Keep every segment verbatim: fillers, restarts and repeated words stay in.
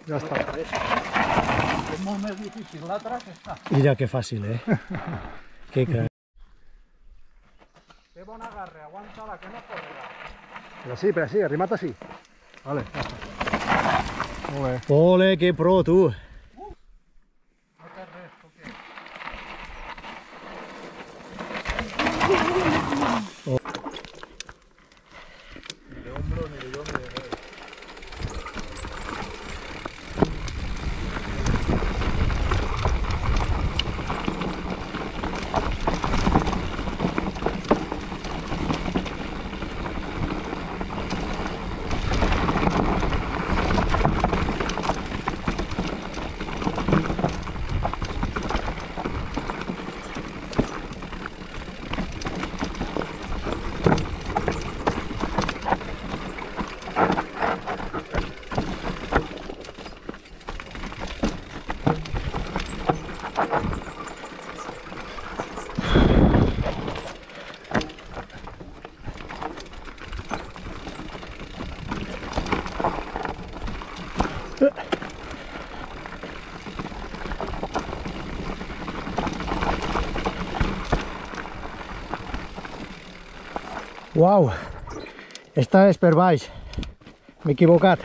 Ja està. És molt més difícil l'altre que està. Mira que fàcil, eh? Que crac. Té bon agarre, aguanta-la, que no correrà. Però sí, però sí, arrimat així. Vale, ja està. Molt bé. Ole, que pro, tu! No té res, tu què? Ni de hombro, ni de yo, ni de res. Uau! Esta és per baix. M'he equivocat.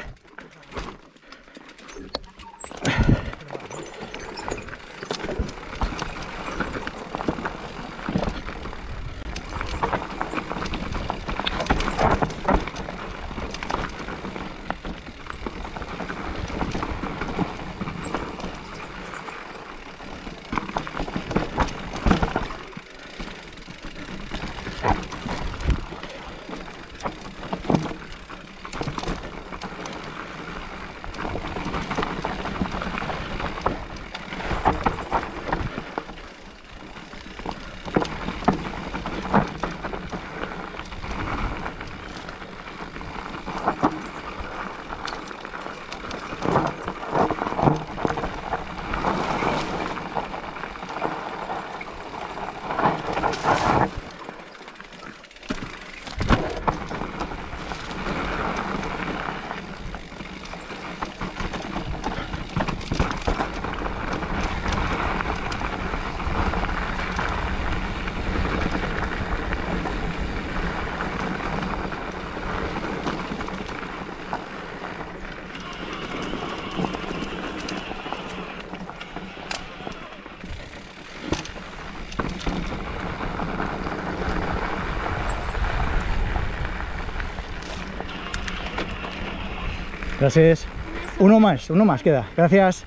Gracias. Uno más, uno más queda. Gracias.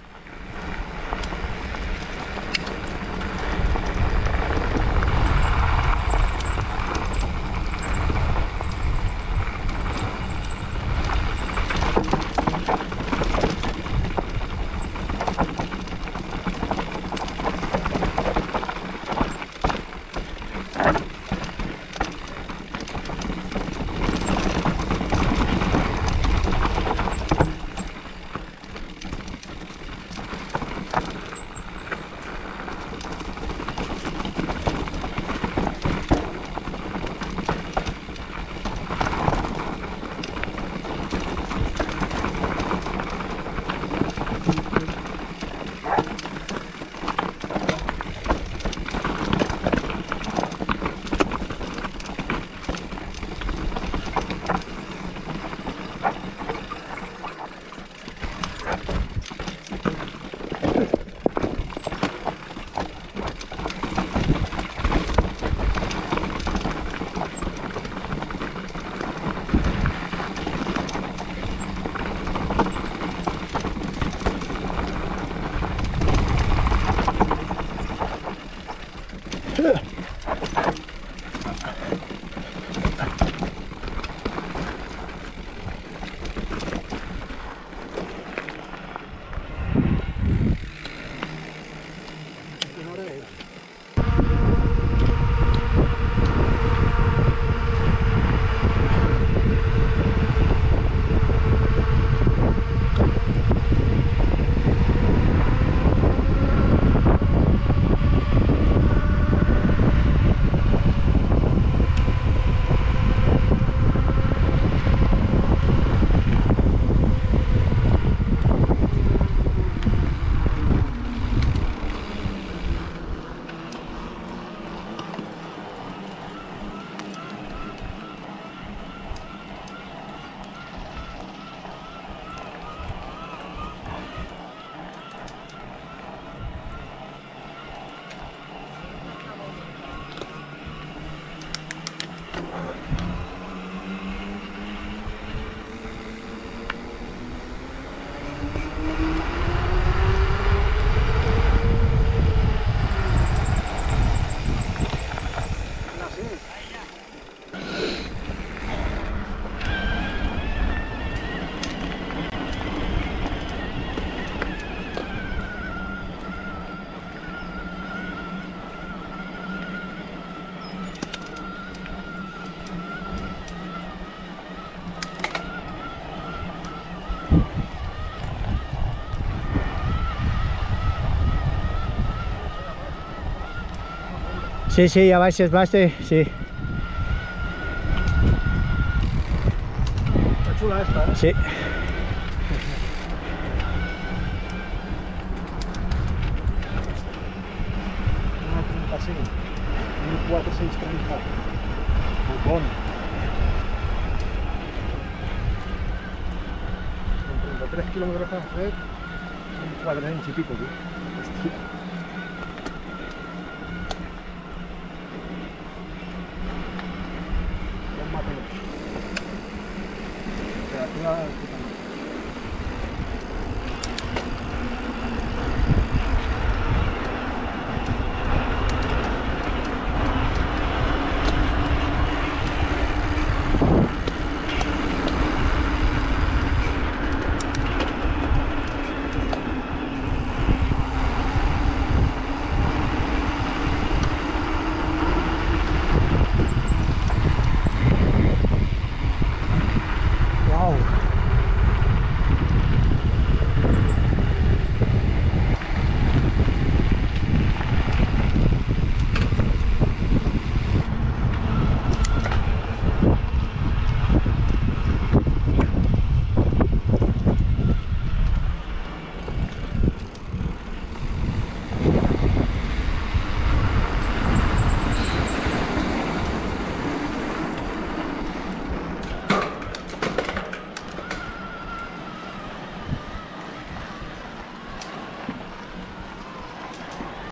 Sí, sí, ya vais, es base, sí. Está chula esta, ¿eh? Sí. Una treinta y seis. mil cuatrocientos treinta. Botón. Con treinta y tres kilómetros de red. Un cuadrado y pico, tío. Hostia. Temperatura